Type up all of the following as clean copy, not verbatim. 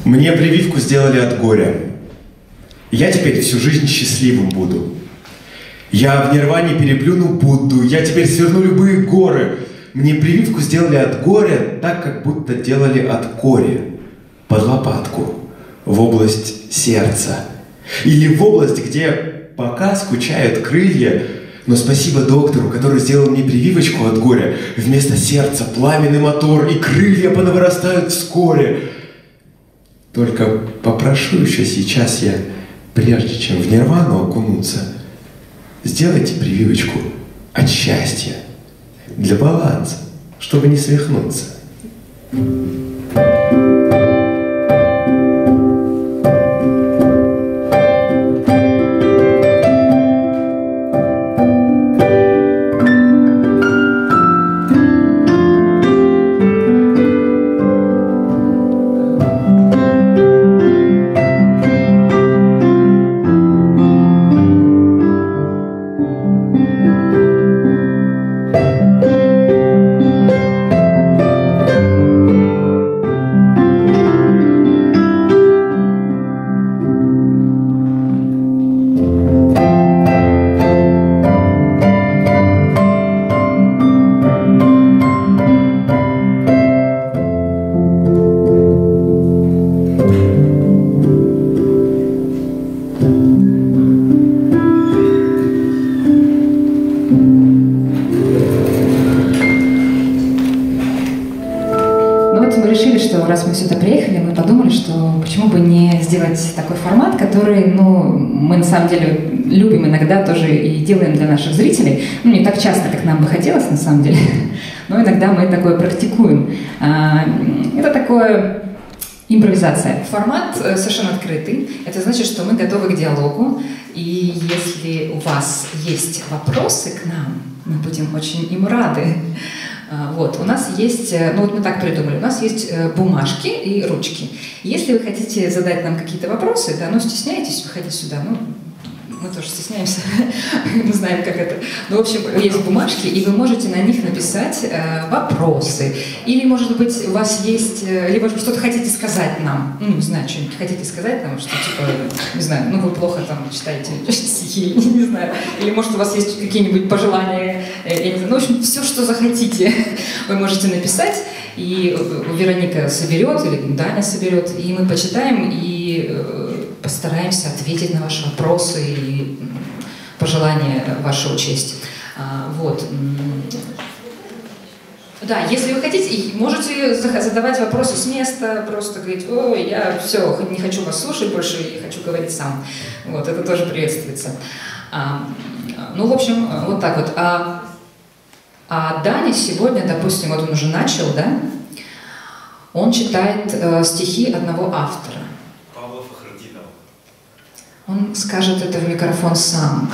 Мне прививку сделали от горя. Я теперь всю жизнь счастливым буду. Я в нирване переплюну Будду. Я теперь сверну любые горы. Мне прививку сделали от горя, так как будто делали от кори. Под лопатку. В область сердца. Или в область, где пока скучают крылья. Но спасибо доктору, который сделал мне прививочку от горя. Вместо сердца пламенный мотор, и крылья понавырастают вскоре. Только попрошу еще сейчас я, прежде чем в нирвану окунуться, сделайте прививочку от счастья, для баланса, чтобы не свихнуться. Раз мы сюда приехали, мы подумали, что почему бы не сделать такой формат, который, мы на самом деле любим иногда тоже и делаем для наших зрителей. Не так часто, как нам бы хотелось на самом деле, но иногда мы такое практикуем. Это такое импровизация. Формат совершенно открытый. Это значит, что мы готовы к диалогу. И если у вас есть вопросы к нам, мы будем очень им рады. Вот, у нас есть, мы так придумали, у нас есть бумажки и ручки. Если вы хотите задать нам какие-то вопросы, стесняйтесь, выходить сюда, мы тоже стесняемся, не знаем, как это. В общем, есть бумажки, и вы можете на них написать вопросы. Или, может быть, у вас есть, либо что-то хотите сказать нам, не знаю, что-нибудь хотите сказать нам, что не знаю, вы плохо там читаете стихи, не знаю. Или, может, у вас есть какие-нибудь пожелания, я не знаю, в общем, все, что захотите, вы можете написать, и Вероника соберет, или Даня соберет, и мы почитаем, и постараемся ответить на ваши вопросы и пожелания вашего учесть. Вот. Да, если вы хотите, можете задавать вопросы с места, просто говорить: ой, я все, не хочу вас слушать больше, я хочу говорить сам. Вот, это тоже приветствуется. В общем, вот так вот. А Даня сегодня, допустим, вот он уже начал, да? Он читает стихи одного автора. Он скажет это в микрофон сам.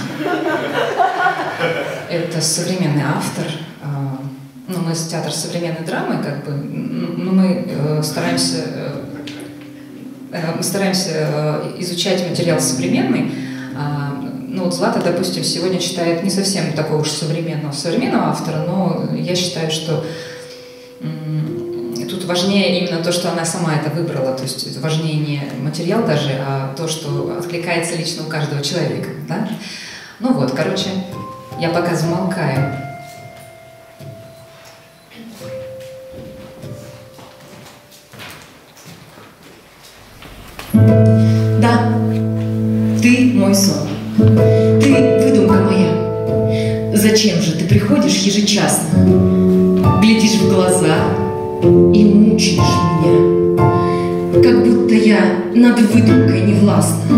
Это современный автор. Мы театр современной драмы, мы стараемся изучать материал современный. Злата, допустим, сегодня читает не совсем такого уж современного автора, но я считаю, что тут важнее именно то, что она сама это выбрала, то есть важнее не материал даже, а то, что откликается лично у каждого человека, да? Я пока замолкаю. Да, ты мой сон, ты выдумка моя. Зачем же ты приходишь ежечасно, глядишь в глаза и мучаешь меня, как будто я над выдумкой не властна.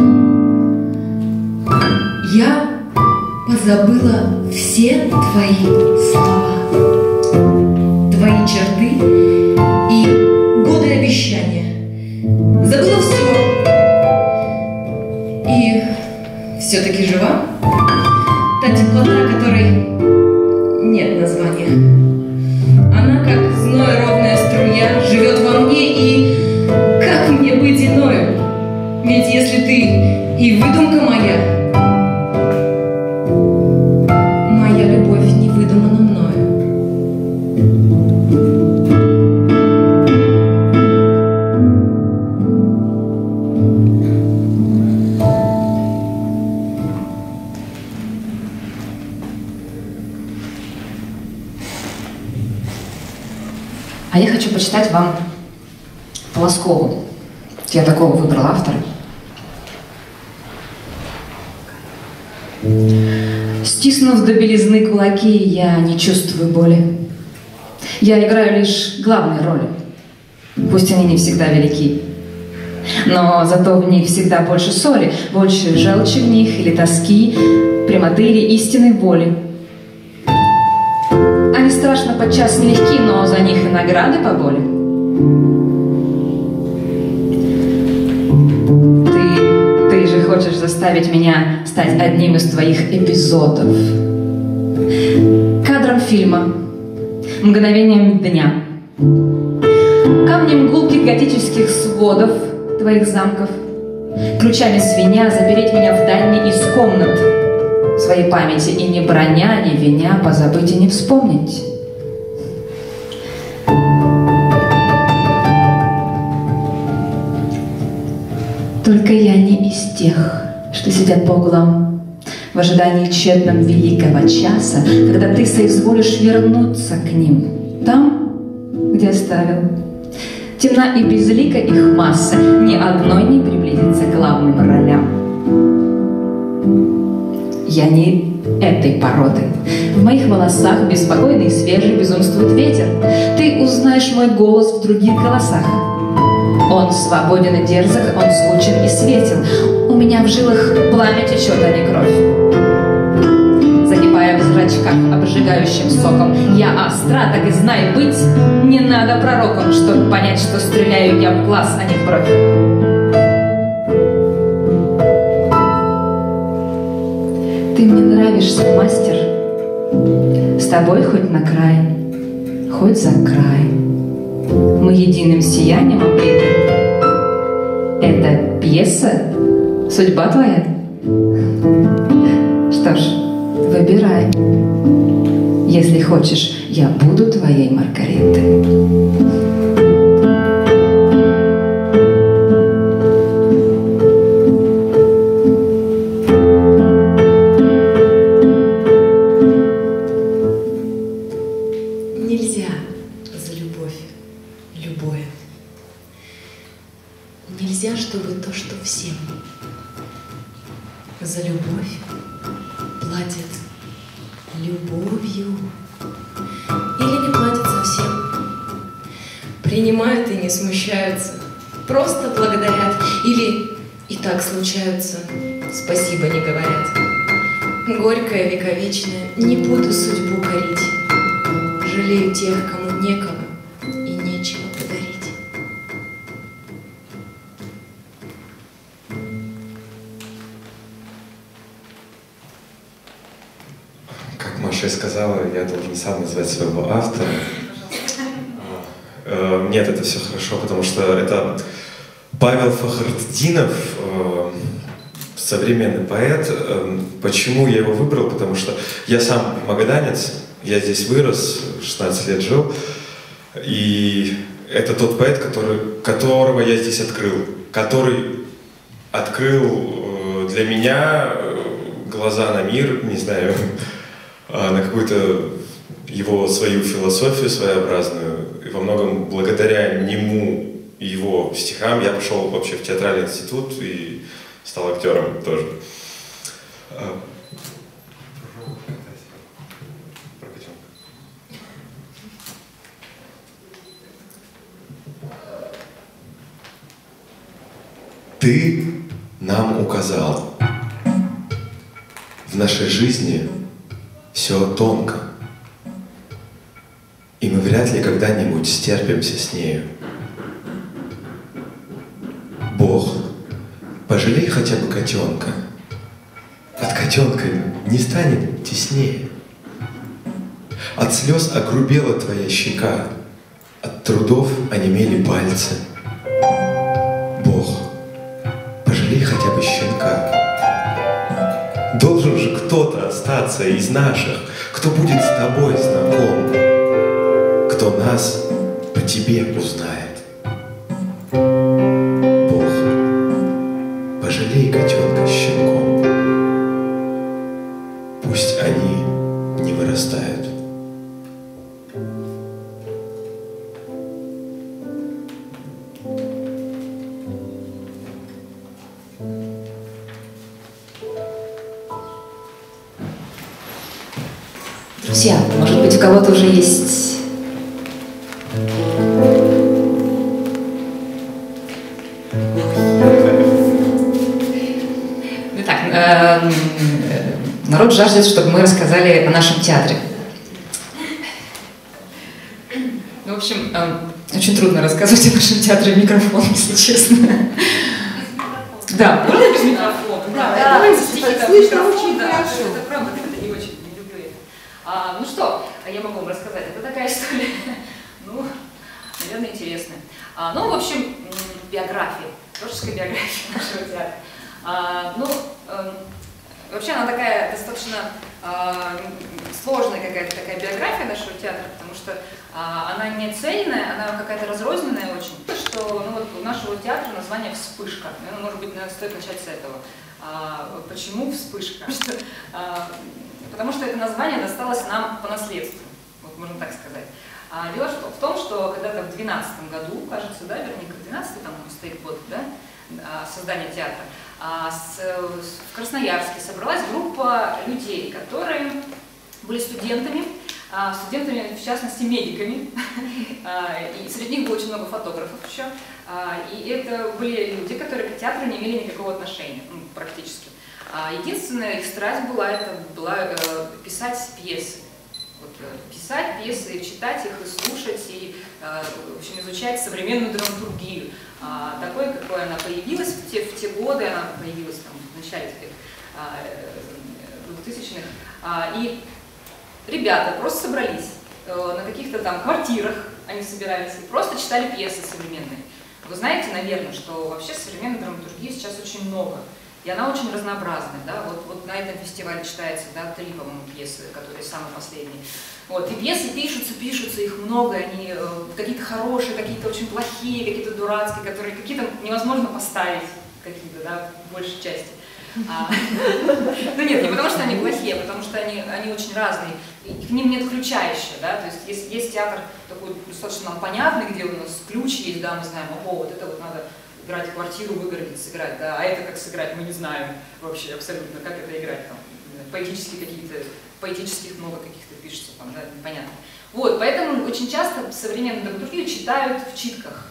Я позабыла все твои слова, твои черты и годы обещания. Забыла все и все-таки жива. Та теплота, которой нет названия. Она, как зной ровная струя, живет во мне, и как мне быть иною? Ведь если ты и выдумка моя, моя любовь не выдумана мною. почитать вам Полоскову. Я такого выбрала автора. Стиснув до белизны кулаки, я не чувствую боли. Я играю лишь главные роли. Пусть они не всегда велики, но зато в них всегда больше соли, больше желчи в них или тоски, прямоты или истинной боли. Они страшно подчас нелегки, но за них и награды поболе. Ты же хочешь заставить меня стать одним из твоих эпизодов. Кадром фильма, мгновением дня, камнем гулких готических сводов твоих замков, ключами свинья запереть меня в дальней из комнат своей памяти, и ни броня, ни виня позабыть и не вспомнить. Только я не из тех, что сидят по углам в ожидании тщетном великого часа, когда ты соизволишь вернуться к ним, там, где оставил. Темна и безлика их масса, ни одной не приблизится к главным ролям. Я не этой породы. В моих волосах беспокойный и свежий безумствует ветер. Ты узнаешь мой голос в других голосах. Он свободен и дерзок, он звучен и светел. У меня в жилах пламя течет, а не кровь. Загибая в зрачках обжигающим соком, я остра, так и знай быть, не надо пророком, чтобы понять, что стреляю я в глаз, а не в бровь. Ты мне нравишься, мастер. С тобой хоть на край, хоть за край. Мы единым сиянием облиты. Это пьеса? Судьба твоя? Что ж, выбирай. Если хочешь, я буду твоей Маргаритой. Нельзя за любовь любое. Нельзя, чтобы то, что всем за любовь платят любовью. Или не платят совсем. Принимают и не смущаются. Просто благодарят. Или и так случаются. Спасибо не говорят. Горькое, вековечное, не буду судьбу корить. Жалею тех, кому некого и нечего подарить. Как Маша и сказала, я должен сам назвать своего автора. Нет, это все хорошо, потому что это Павел Фахрутдинов, современный поэт. Почему я его выбрал? Потому что я сам магаданец, я здесь вырос, 16 лет жил. И это тот поэт, которого я здесь открыл. Который открыл для меня глаза на мир, не знаю, на какую-то его свою философию своеобразную. И во многом благодаря нему и его стихам я пошел вообще в театральный институт и стал актером тоже. Ты нам указал. В нашей жизни все тонко. И мы вряд ли когда-нибудь стерпимся с нею. Бог, пожалей хотя бы котенка. От котенка не станет теснее. От слез огрубела твоя щека, от трудов онемели пальцы. Бог, пожалей хотя бы щенка. Должен же кто-то остаться из наших, кто будет с тобой знаком, кто нас по тебе узнает. Бог, пожалей котенка с щенком. Пусть они не вырастают. Друзья, может быть, у кого-то уже есть... Итак, народ жаждет, чтобы мы рассказали о нашем театре. В общем, очень трудно рассказывать о нашем театре в микрофон, если честно. Да, можно без микрофона? Да, слышно очень хорошо. Это правда, это не очень, не люблю это. Ну что, я могу вам рассказать. Это такая история, ну, наверное, интересная. Ну, в общем, биография, творческая биография нашего театра. Вообще она такая достаточно сложная какая-то такая биография нашего театра, потому что она не цельная, она какая-то разрозненная очень. Что ну, вот у нашего театра название «Вспышка». Ну, может быть, наверное, стоит начать с этого. Почему «Вспышка»? Потому что это название досталось нам по наследству, вот можно так сказать. Дело в том, что когда-то в 2012 году, кажется, да, вернее, в 2012 там стоит год, да, создания театра, в Красноярске собралась группа людей, которые были студентами, в частности, медиками, и среди них было очень много фотографов еще, и это были люди, которые к театру не имели никакого отношения, ну, практически. Единственная их страсть была писать пьесы. Вот, писать пьесы, читать их и слушать, и в общем, изучать современную драматургию. Такой, какой она появилась в те годы, она появилась там, в начале 2000-х. И ребята просто собрались на каких-то там квартирах, они собирались и просто читали пьесы современные. Вы знаете, наверное, что вообще современной драматургии сейчас очень много. И она очень разнообразная, да, вот на этом фестивале читается, да, 3, по-моему, пьесы, которые самые последние. Вот, и пьесы пишутся, их много, они какие-то хорошие, какие-то очень плохие, какие-то дурацкие, которые какие-то невозможно поставить, какие-то, да, в большей части. Ну нет, не потому что они плохие, а потому что они очень разные, и к ним нет ключа еще, да, то есть есть театр такой достаточно нам понятный, где у нас ключ есть, да, мы знаем, вот это вот надо играть квартиру, выгородить, сыграть, да, а это как сыграть, мы не знаем вообще абсолютно, как это играть, там, поэтических много каких-то пишется, там, да, непонятно. Вот, поэтому очень часто современную драматургию читают в читках.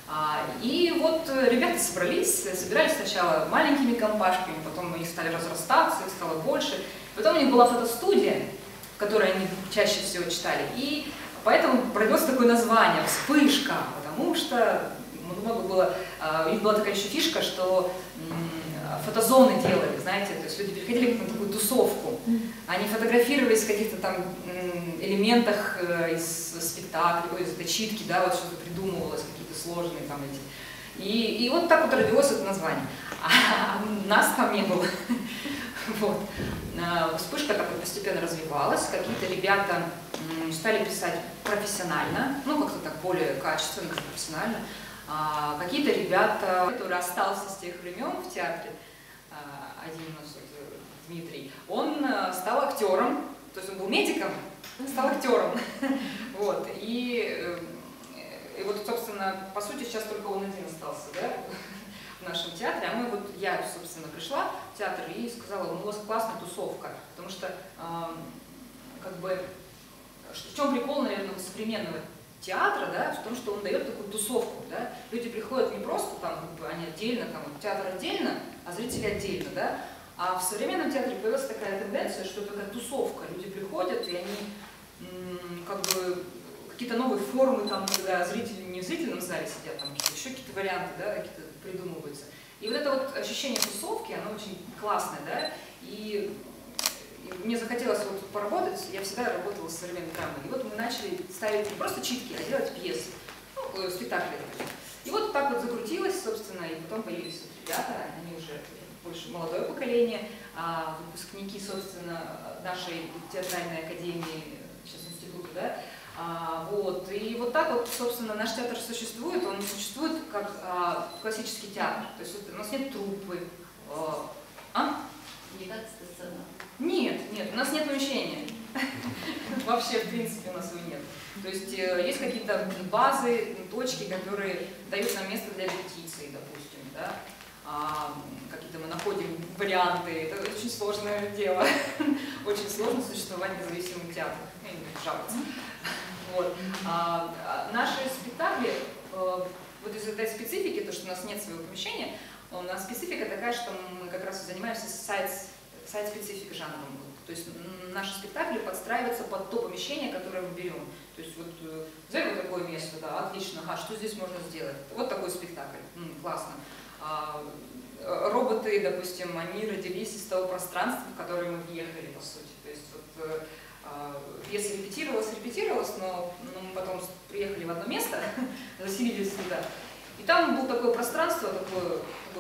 И вот ребята собирались сначала маленькими компашками, потом они стали разрастаться, их стало больше. Потом у них была фотостудия, в которой они чаще всего читали, и поэтому родилось такое название «Вспышка», потому что много было, у них была такая еще фишка, что фотозоны делали, знаете, то есть люди приходили на такую тусовку, они фотографировались в каких-то там элементах из спектакля, из этой читки, да, вот что-то придумывалось, какие-то сложные там эти. И вот так вот родилось это название. А нас там не было. Вот. Вспышка так вот постепенно развивалась, какие-то ребята стали писать профессионально, ну как-то так более качественно, профессионально. Какие-то ребята, который остался с тех времен в театре, один у нас Дмитрий, он стал актером, то есть он был медиком, стал актером. Вот. И вот, собственно, по сути, сейчас только он один остался, да, в нашем театре. А я, собственно, пришла в театр и сказала, у вас классная тусовка, потому что, как бы, в чем прикол, наверное, современного театра, да, в том, что он дает такую тусовку, да, люди приходят не просто там, как бы, они отдельно, там, театр отдельно, а зрители отдельно, да, а в современном театре появилась такая тенденция, что это такая тусовка, люди приходят, и они, как бы, какие-то новые формы, там, когда зрители не в зрительном зале сидят, там, еще какие-то варианты, да, какие-то придумываются. И вот это вот ощущение тусовки, оно очень классное, да, и мне захотелось вот поработать, я всегда работала с современной драмой, и вот мы начали ставить не просто читки, а делать пьесы, ну, спектакли. И вот так вот закрутилось, собственно, и потом появились вот ребята, они уже больше молодое поколение, выпускники, собственно, нашей театральной академии, сейчас института, да, вот, и вот так вот, собственно, наш театр существует, он не существует как классический театр, то есть у нас нет труппы, Нет, у нас нет помещения. Вообще, в принципе, у нас его нет. То есть есть какие-то базы, точки, которые дают нам место для репетиции, допустим, да. Какие-то мы находим варианты, это очень сложное дело. очень сложно существовать независимым театром. Жалуются. Вот. Наши спектакли, вот из этой специфики, то, что у нас нет своего помещения, у нас специфика такая, что мы как раз занимаемся сайт-спецификой жанровым. То есть наши спектакли подстраиваются под то помещение, которое мы берем. То есть вот взяли вот такое место, да, отлично, что здесь можно сделать? Вот такой спектакль, классно. Роботы, допустим, они родились из того пространства, в которое мы въехали, по сути. То есть вот пьеса репетировалась, но мы потом приехали в одно место, заселились сюда. И там было такое пространство, такое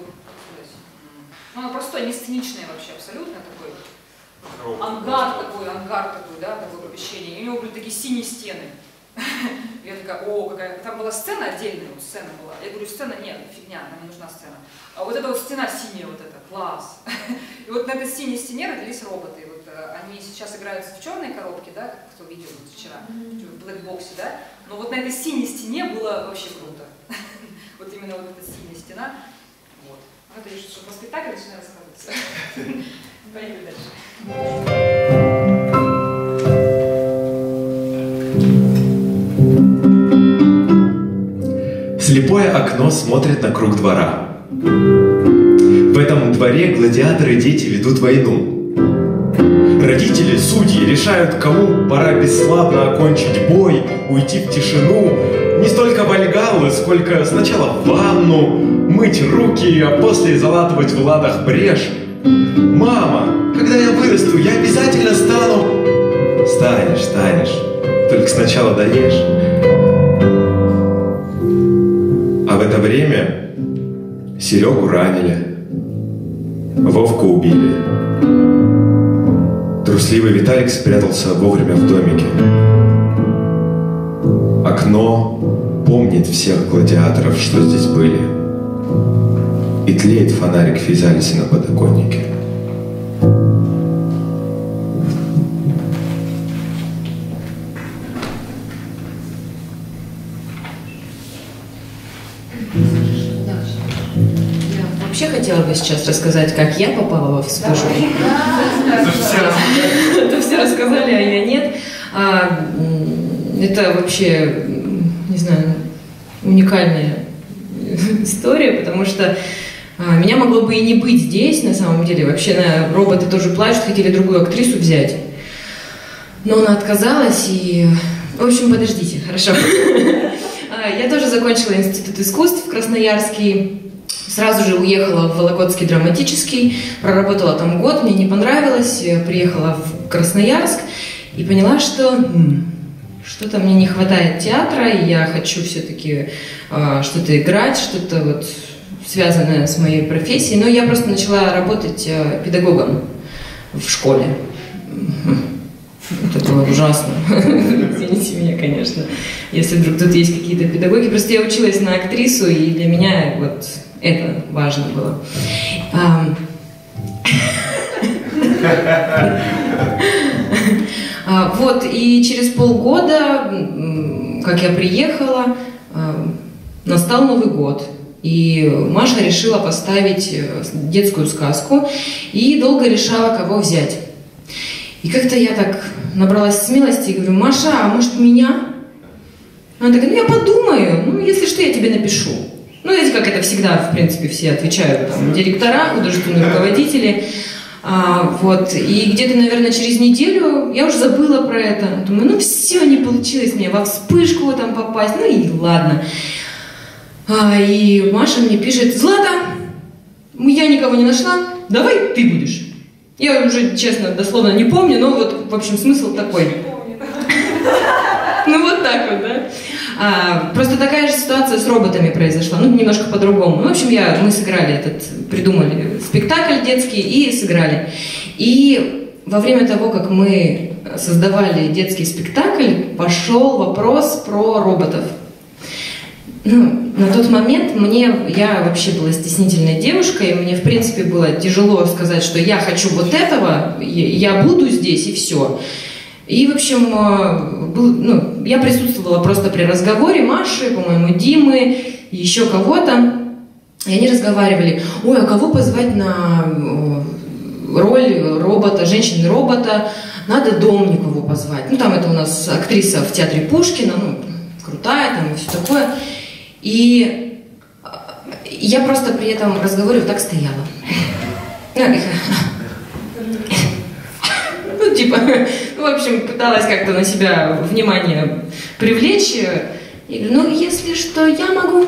оно простое, не сценичное вообще, абсолютно такое. Ангар такой, да, такое помещение. И у него были такие синие стены. Я такая, какая... Там была сцена отдельная, вот сцена была. Я говорю, сцена нет, фигня, нам не нужна сцена. А вот эта вот стена синяя, вот эта, класс. И вот на этой синей стене родились роботы. И вот они сейчас играются в черной коробке, да, кто видел вчера, в блэкбоксе, да. Но вот на этой синей стене было вообще круто. Вот именно вот эта синяя стена. Вот. Это я что про спектакль начинаю рассказывать. Поехали дальше. Слепое окно смотрит на круг двора. В этом дворе гладиаторы дети ведут войну. Родители, судьи решают, кому пора бесславно окончить бой, уйти в тишину. Не столько вальгаллы, сколько сначала в ванну, мыть руки, а после залатывать в ладах брешь. Мама, когда я вырасту, я обязательно стану... Станешь, только сначала доешь. А в это время Серегу ранили, Вовку убили. Трусливый Виталик спрятался вовремя в домике. Окно помнит всех гладиаторов, что здесь были. И тлеет фонарик Физалиси на подоконнике. Вообще хотела бы сейчас рассказать, как я попала в вспышку. Это все рассказали, а я нет. Это вообще, не знаю, уникальная история, потому что меня могло бы и не быть здесь, на самом деле. Вообще роботы тоже плачут, хотели другую актрису взять. Но она отказалась и... В общем, подождите, хорошо. Я тоже закончила институт искусств Красноярский. Сразу же уехала в Вологодский драматический, проработала там год, мне не понравилось, приехала в Красноярск и поняла, что что-то мне не хватает театра, и я хочу все-таки что-то играть, что-то вот связанное с моей профессией. Но я просто начала работать педагогом в школе. Это было ужасно. Извините меня, конечно, если вдруг тут есть какие-то педагоги. Просто я училась на актрису, и для меня вот это важно было. Вот, и через полгода, как я приехала, настал Новый год. И Маша решила поставить детскую сказку и долго решала, кого взять. И как-то я так набралась смелости и говорю: Маша, а может меня? Она такая: ну я подумаю, если что, я тебе напишу. Знаете, как это всегда, в принципе, все отвечают, там, директора, художественные руководители. Вот, и где-то, наверное, через неделю я уже забыла про это. Думаю, все, не получилось мне во вспышку там попасть, и ладно. И Маша мне пишет: Злата, я никого не нашла, давай ты будешь. Я уже, честно, дословно не помню, но вот, в общем, смысл такой. Вот так вот, да? Просто такая же ситуация с роботами произошла, немножко по-другому. В общем, мы сыграли придумали спектакль детский и сыграли. И во время того, как мы создавали детский спектакль, пошел вопрос про роботов. На тот момент я вообще была стеснительной девушкой, и мне, в принципе, было тяжело сказать, что я хочу вот этого, я буду здесь, и все. И, в общем, я присутствовала просто при разговоре Маши, по-моему, Димы, еще кого-то, и они разговаривали: ой, а кого позвать на роль робота, женщины-робота, надо Домникову позвать. Ну, там это у нас актриса в театре Пушкина, ну, крутая там и все такое. И я просто при этом разговоре вот так стояла. Ну, типа, в общем, пыталась как-то на себя внимание привлечь. И говорю, ну, если что, я могу.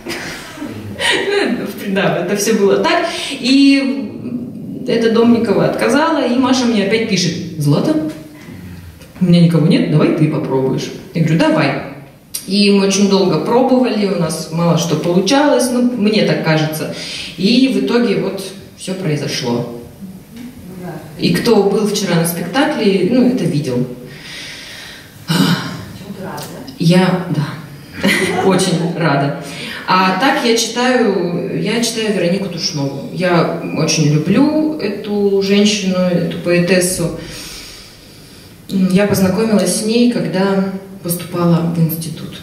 Да, это все было так. И эта Домникова отказала, и Маша мне опять пишет: Злата, у меня никого нет, давай ты попробуешь. Я говорю, давай. И мы очень долго пробовали, у нас мало что получалось, ну, мне так кажется. И в итоге вот все произошло. И кто был вчера на спектакле, ну, это видел. Я, да, очень рада. А так я читаю Веронику Тушнову. Я очень люблю эту женщину, эту поэтессу. Я познакомилась с ней, когда поступала в институт.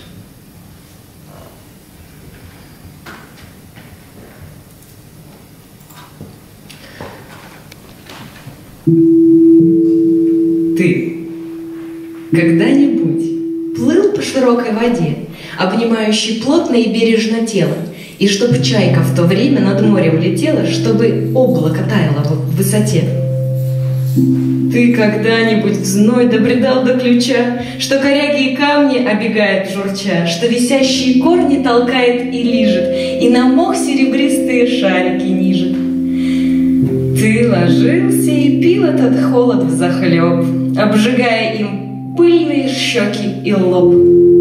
Ты когда-нибудь плыл по широкой воде, обнимающей плотно и бережно тело, и чтоб чайка в то время над морем летела, чтобы облако таяло в высоте? Ты когда-нибудь в зной добредал до ключа, что коряги и камни обегает журча, что висящие корни толкает и лижет, и на мох серебристые шарики нижет? Ты ложился и пил этот холод взахлеб, обжигая им пыльные щеки и лоб.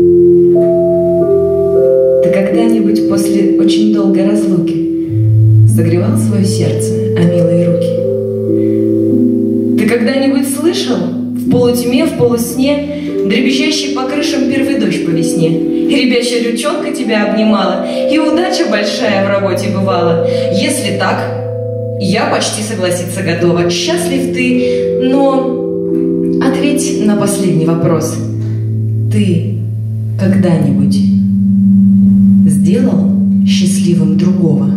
Ты когда-нибудь после очень долгой разлуки согревал свое сердце о милые руки? Ты когда-нибудь слышал в полутьме, в полусне дребезжащий по крышам первый дождь по весне? И ребячья ручонка тебя обнимала, и удача большая в работе бывала. Если так, я почти согласиться готова. Счастлив ты, но ответь на последний вопрос. Ты когда-нибудь сделал счастливым другого?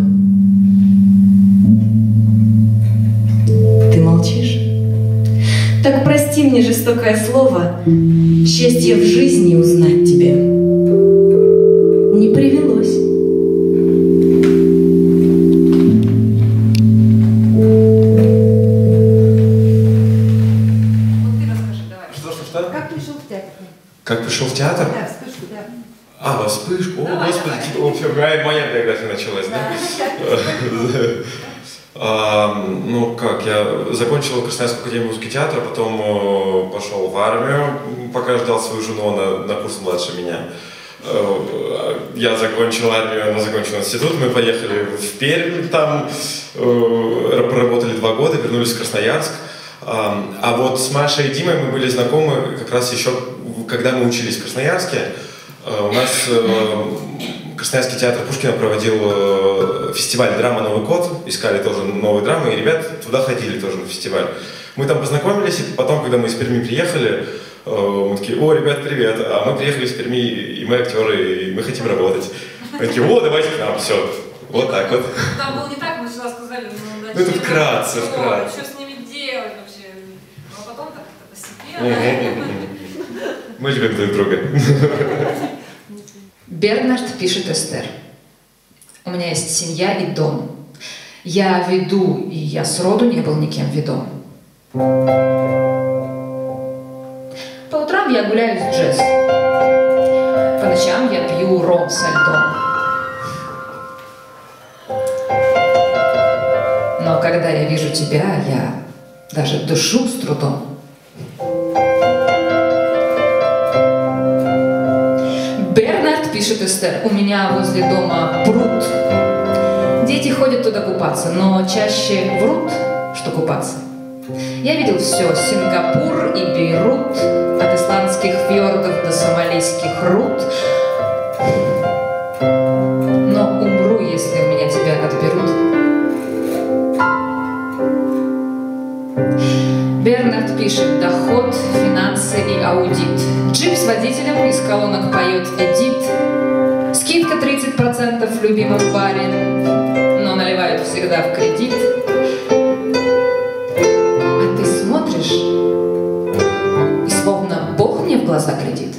Ты молчишь? Так прости мне жестокое слово, счастье в жизни узнать тебе не привелось. Как пришел в театр? Да, вспышку, да. А, во вспышку? О, господи, моя биография началась, да? Ну как, я закончил Красноярскую академию русского театра, потом пошел в армию, пока ждал свою жену, она на курс младше меня. Я закончил армию, она закончила институт, мы поехали в Пермь, там проработали 2 года, вернулись в Красноярск. А вот с Машей и Димой мы были знакомы как раз еще, когда мы учились в Красноярске. У нас Красноярский театр Пушкина проводил фестиваль «Драма. Новый год», искали тоже новые драмы, и ребят туда ходили тоже на фестиваль. Мы там познакомились, и потом, когда мы из Перми приехали, мы такие: о, ребят, привет, а мы приехали из Перми, и мы актеры, и мы хотим работать. Мы такие: о, давайте к нам, все, вот так вот. Там было не так, мы сюда сказали, ну это вкратце. Что с ними делать вообще? А потом так-то постепенно. Мы любим друг друга. Бернард пишет Эстер: у меня есть семья и дом. Я веду, и я сроду не был никем ведом. По утрам я гуляю с Джесс. По ночам я пью ром со льдом. Но когда я вижу тебя, я даже дышу с трудом. Бернард пишет Эстер: у меня возле дома пруд. Дети ходят туда купаться, но чаще врут, что купаться. Я видел все: Сингапур и Бейрут, от исландских фьордов до сомалийских руд. Но умру, если у меня тебя отберут. Бернард пишет: доход, финансы и аудит. Джип с водителем из колонок поет Эдит. Скидка 30% в любимом баре, но наливают всегда в кредит. глаза глядит.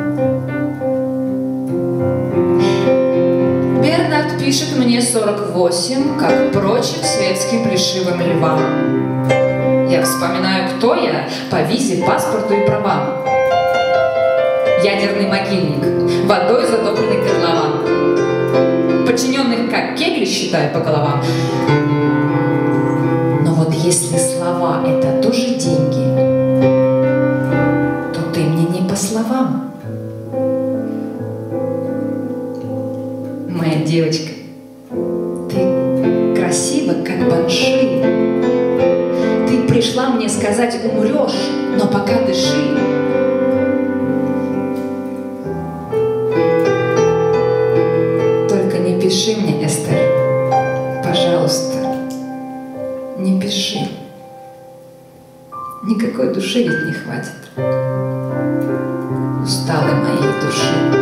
Бернард пишет мне 48, как прочим светским плешивым львам. Я вспоминаю, кто я по визе, паспорту и правам. Ядерный могильник, водой затопленный котлован. Подчиненных как кегли считаю по головам. Но вот если слова — это тоже деньги, то ты мне не по словам. Моя девочка, ты красива, как банши. Ты пришла мне сказать: умрешь, но пока дыши. Только не пиши мне, Эстер, пожалуйста, не пиши. Никакой души ведь не хватит. Усталой моей души.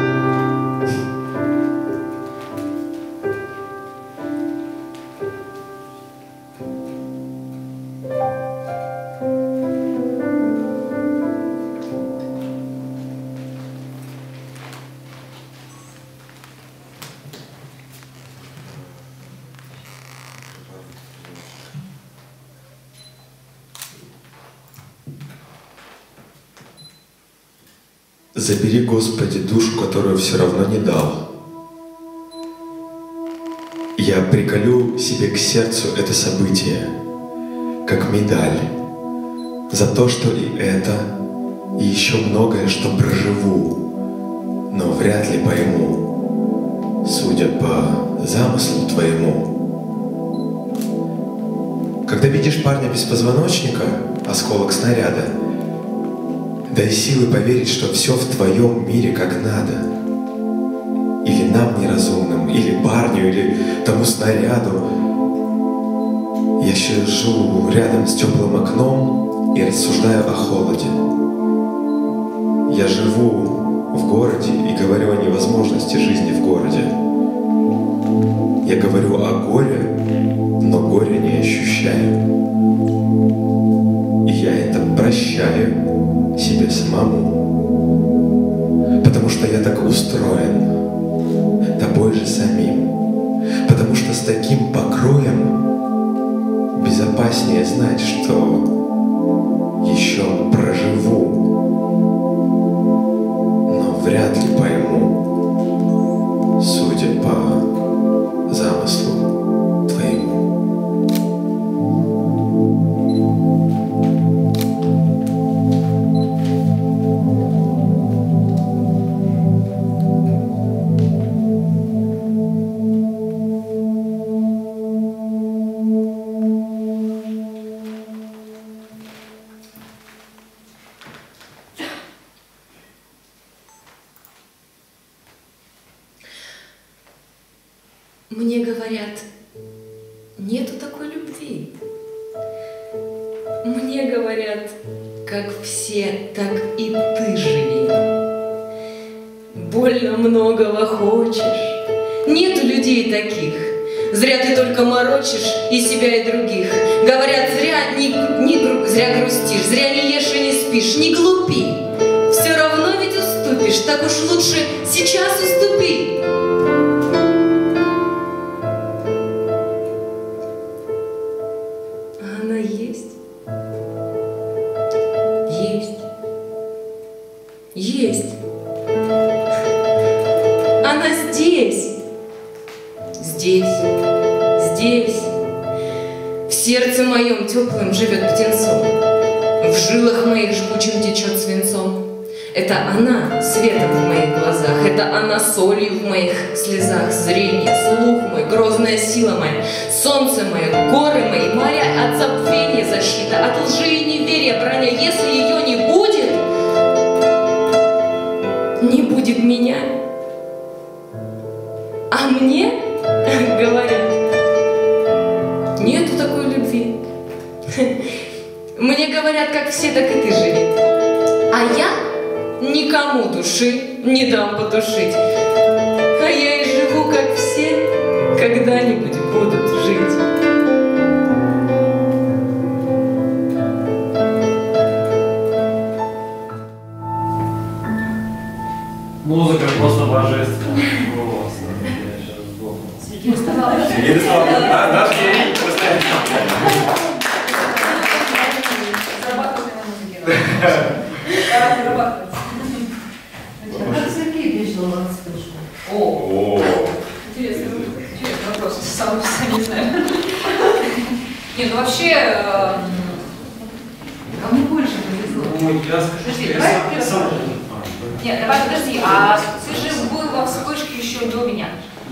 Забери, Господи, душу, которую все равно не дал. Я приколю себе к сердцу это событие, как медаль, за то, что и это, и еще многое, что проживу, но вряд ли пойму, судя по замыслу Твоему. Когда видишь парня без позвоночника, осколок снаряда, дай силы поверить, что все в Твоем мире как надо. Или нам неразумным, или парню, или тому снаряду. Я сижу рядом с теплым окном и рассуждаю о холоде. Я живу в городе и говорю о невозможности жизни в городе. Я говорю о горе, но горя не ощущаю. И я это прощаю себе самому, потому что я так устроен, тобой же самим, потому что с таким покроем безопаснее знать, что еще проживу, но вряд ли пойму, судя по замыслу Твоему. Мне говорят, нету такой любви. Мне говорят, как все, так и ты живи. Больно многого хочешь. Нету людей таких. Зря ты только морочишь и себя, и других. Говорят, зря грустишь, зря не ешь и не спишь. Не глупи, все равно ведь уступишь. Так уж лучше сейчас уступи. Она есть. Есть. Есть. Она здесь. Здесь. Здесь. В сердце моем теплым живет птенцом. В жилах моих жгучим течет свинцом. Это она светом в моих глазах, это она солью в моих слезах, зрение, слух мой, грозная сила моя, солнце мое, горы мои, моря от забвения защита, от лжи и неверия броня. Если ее не будет меня, а мне говорят, нету такой любви. Мне говорят, как все, так и ты живи, а я никому души не дам потушить. А я и живу, как все, когда-нибудь будут жить. Не, ну вообще, Кому больше повезло? Ну, я скажу, Подожди, что давай я сам... нет, давай подожди, а ты же был во вспышке еще до меня.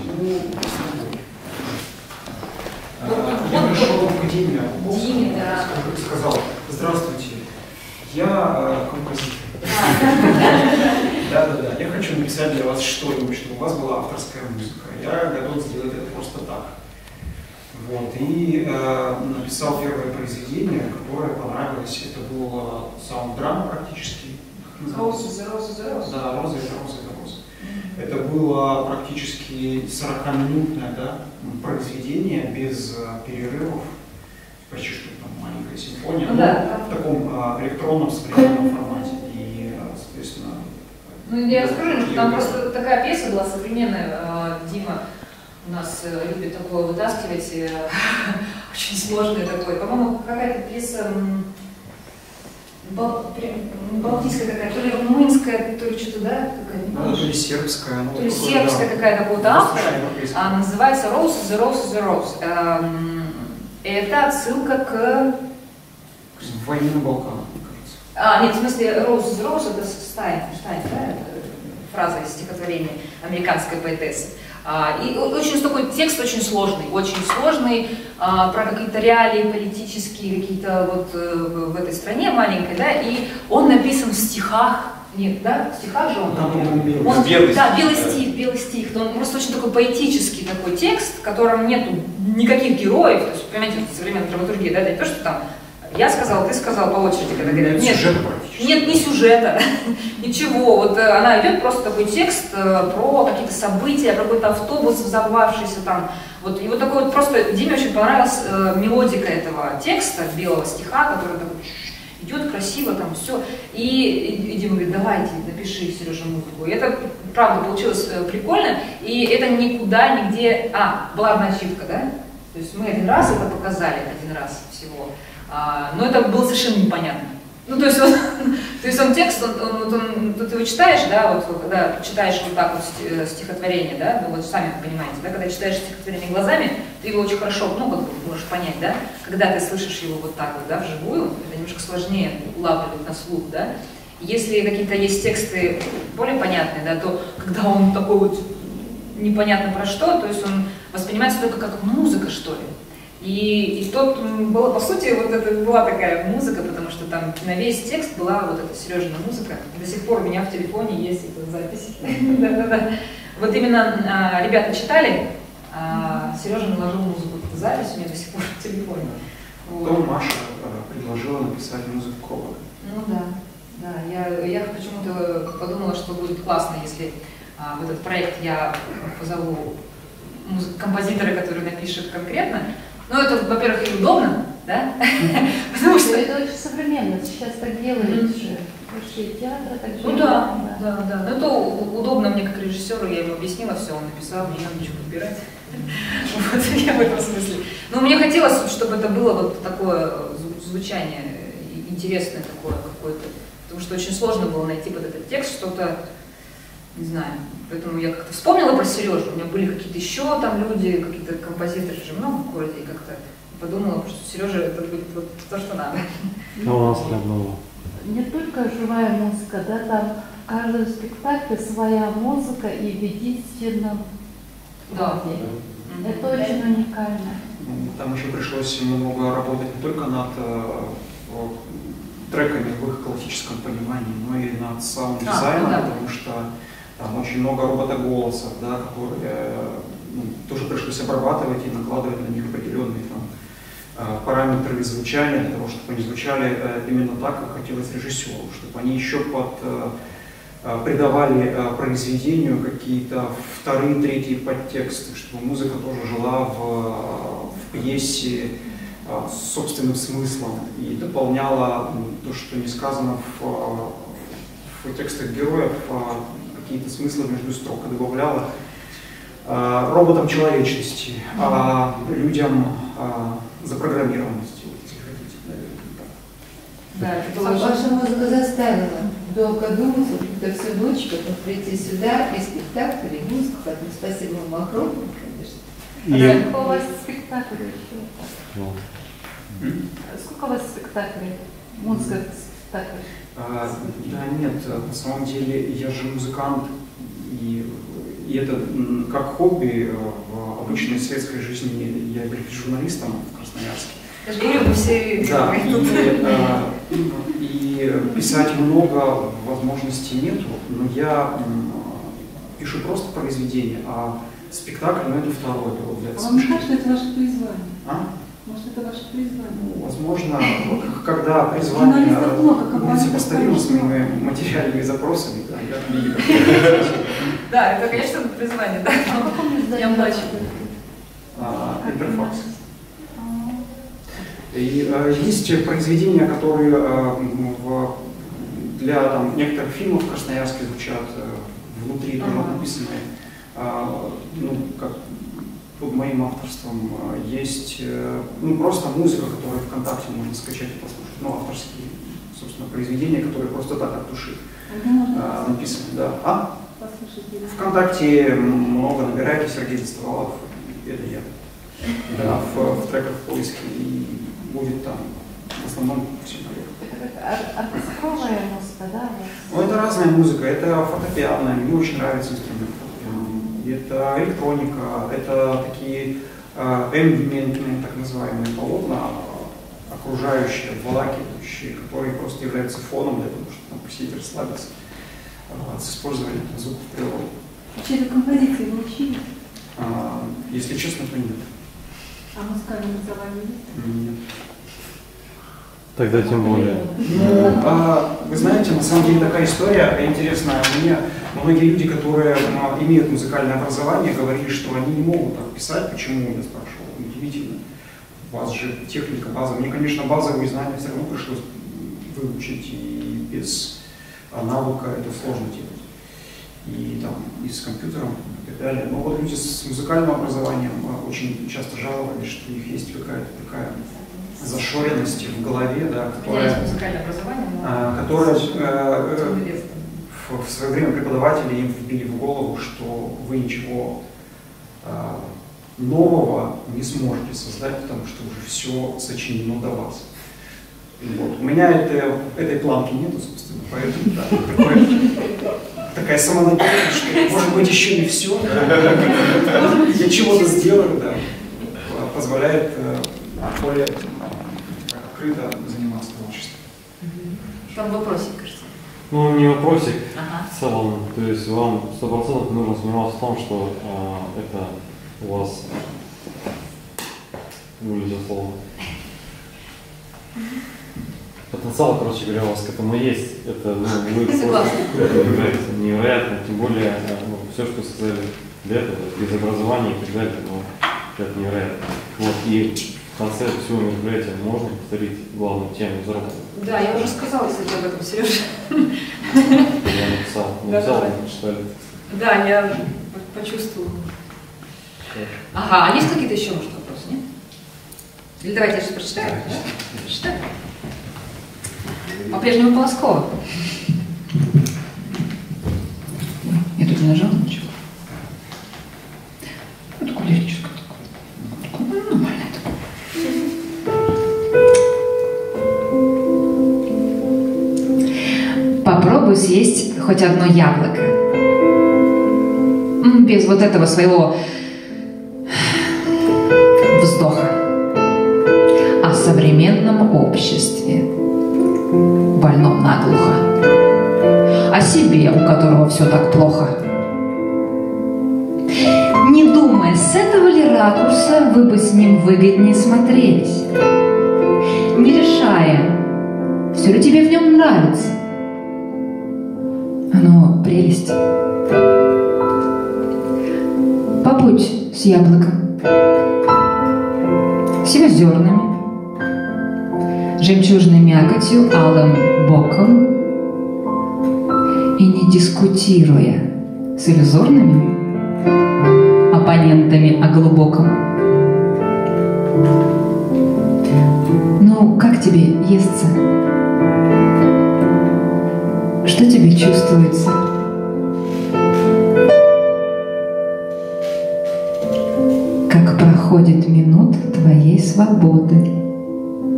Я пришел в академию. Диме, да. Сказал: здравствуйте, я композитор. Да-да-да, я хочу написать для вас что-нибудь, чтобы у вас была авторская музыка. Я готов сделать это просто так. Вот. И написал первое произведение, которое понравилось. Это был саунд-драма практически. Розы. Да, «Розы» — это «Розы» — это «Розы». Это было практически 40-минутное, да, произведение без перерывов. Почти что там маленькая симфония, но Да. в таком электронном современном формате. И, соответственно... Ну, я расскажу, что там просто такая пьеса была современная. Дима у нас любит такое вытаскивать, очень сложное такое. По-моему, какая-то пьеса балтийская такая, то ли румынская, то ли что-то, да? Ну, то ли сербская. То ли сербская какая-то какого-то автора. Называется «Rose, the Rose, the Rose». Это отсылка к... «Войне на Балканах», мне кажется. Нет, в смысле, «Rose, the Rose» это Стайн, да? Фраза из стихотворения американской поэтессы. И очень такой текст очень сложный, про какие-то реалии политические, какие-то вот в этой стране маленькой, да, и он написан в стихах, нет, да, в стихах же он. Белый стих, но он просто очень такой поэтический такой текст, в котором нету никаких героев, то есть, понимаете, современная драматургия, да, это не то, что там я сказал, ты сказал по очереди, когда говорят. Нет, не сюжета, ничего. Вот она идет просто такой текст про какие-то события, про какой-то автобус взорвавшийся там. Вот, и вот такой вот просто Диме очень понравилась мелодика этого текста, белого стиха, который такой идет красиво, там все. И Дима говорит: давайте, напиши, Сережа, музыку. И это, правда, получилось прикольно. И это никуда, нигде... была одна ачивка, да? То есть мы один раз это показали, один раз всего. Но это было совершенно непонятно. Ну, то есть он текст, ты его читаешь, да, вот когда читаешь вот так вот стихотворение, да, ну вот сами понимаете, да, когда читаешь стихотворение глазами, ты его очень хорошо, ну, как бы можешь понять, да, когда ты слышишь его вот так вот, да, вживую, это немножко сложнее улавливать на слух, да. Если какие-то есть тексты более понятные, да, то когда он такой вот непонятно про что, то есть он воспринимается только как музыка, что ли. И тут была, по сути, вот это была такая музыка, потому что там на весь текст была вот эта Сережина музыка. До сих пор у меня в телефоне есть эта запись. Да-да-да. Вот именно ребята читали, Сережа наложил музыку в эту запись, у меня до сих пор в телефоне. Потом Маша предложила написать музыку к роботу. Ну да. Я почему-то подумала, что будет классно, если в этот проект я позову композитора, который напишет конкретно. Ну, это, во-первых, и удобно, да? Потому что это очень современно, сейчас так делают уже. Большие театры так же. Ну да. Но это удобно мне как режиссеру, я ему объяснила все, он написал, мне не надо ничего подбирать. Вот я в этом смысле. Но мне хотелось, чтобы это было вот такое звучание интересное такое какое-то. Потому что очень сложно было найти под этот текст что-то, не знаю. Поэтому я как-то вспомнила про Сережу. У меня были какие-то еще там люди, какие-то композиторы же много в городе, и как-то подумала, что Сережа это будет вот то, что надо. Ну, у нас прям было. Не только живая музыка, да, там в каждом спектакле своя музыка и в единственном ходе. Это очень уникально. Там еще пришлось много работать не только над треками в их классическом понимании, но и над саунд-дизайном, потому что там очень много робота-голосов, да, которые тоже пришлось обрабатывать и накладывать на них определенные параметры звучания, для того, чтобы они звучали именно так, как хотелось режиссеру, чтобы они еще придавали произведению какие-то вторые, третьи подтексты, чтобы музыка тоже жила в пьесе собственным смыслом и дополняла то, что не сказано в текстах героев, какие-то смыслы между строк, и добавляла роботам человечности, а людям запрограммированности, если хотите, наверное. Да, ваша музыка заставила долго думать, это все дочка, прийти сюда, и спектакль, и музыку, поэтому спасибо вам огромное, конечно. У вас спектакль еще. Сколько у вас спектаклей? Музыка спектаклей? Да нет, на самом деле я же музыкант, и это как хобби в обычной светской жизни я являюсь журналистом в Красноярске. Я же говорю, мы все... Да, и писать много возможностей нету, но я пишу просто произведения, а спектакль, ну это второе, это является. Вам не кажется, это ваше призвание? А? Может, это ваше призвание? Ну, возможно, когда призвание сопоставимо с моими материальными запросами, да, я не Да, это, конечно, призвание, да. А в каком издании? Я младше. Интерфакс. И есть произведения, которые для там, некоторых фильмов в Красноярске звучат внутри, тоже написанные, ну, как под моим авторством. Есть ну, просто музыка, которую ВКонтакте можно скачать и послушать, ну, авторские, собственно, произведения, которые просто так от души написаны. Да. ВКонтакте много набирайте, Сергей Достовалов, это я. Да, в треках в поиске, и будет там в основном все налево. Оркестровая музыка, да? Ну, это разная музыка, это фортепиано, мне очень нравится инструмент фортепиано. Это электроника, это такие эмбиентные, так называемые полотна, окружающие, обволакивающие, которые просто являются фоном для того, чтобы там посидеть, расслабиться, с использованием звуков природы. Вообще, эту композицию вы учили? Если честно, то нет. А музыкальное образование есть? Нет. Тогда тем более. Ну, вы знаете, на самом деле такая история интересная. Мне многие люди, которые имеют музыкальное образование, говорили, что они не могут так писать. Почему? Я спрашивал. Удивительно. У вас же техника базовая. Мне, конечно, базовые знания все равно пришлось выучить, и без навыка это сложно делать. И там и с компьютером и так далее. Но вот люди с музыкальным образованием очень часто жаловались, что у них есть какая-то такая зашоренность в голове, да, которая в свое время преподаватели им вбили в голову, что вы ничего нового не сможете создать, потому что уже все сочинено до вас. Вот. У меня этой планки нету, собственно, поэтому да, такая самонадеянность, что может быть еще не все, я чего-то сделаю, да, позволяет более открыто заниматься творчеством. Там вопросик, кажется. Ну, не вопросик в целом, то есть вам 100% нужно сомневаться в том, что это у вас вылезло слово. Потенциал, короче говоря, у вас к этому есть. Это, ну, вы является невероятно, тем более все, что сказали до этого, без образования и так далее, но это невероятно. Вот, и в конце всего мероприятия можно повторить главную тему заработка. Да, я уже сказала, кстати, об этом, Сережа. Я написал, прочитали. Да, я почувствовала. Ага, а есть какие-то еще, может, вопросы, нет? Или давайте я сейчас прочитаю? Да? Прочитаю. По-прежнему Полоскова. Я тут не нажала ничего. Вот такое лирическое такое. Ну, нормальное такое. Попробуй съесть хоть одно яблоко. Без вот этого своего вздоха. О современном обществе. Больном наглухо. О себе, у которого все так плохо. Не думая, с этого ли ракурса вы бы с ним выгоднее смотрелись. Не решая, все ли тебе в нем нравится. Оно прелесть. Побудь с яблоком, с его зернами, жемчужной мякотью, алым боком, и не дискутируя с иллюзорными оппонентами о глубоком. Ну, как тебе естся? Что тебе чувствуется? Как проходит минут твоей свободы?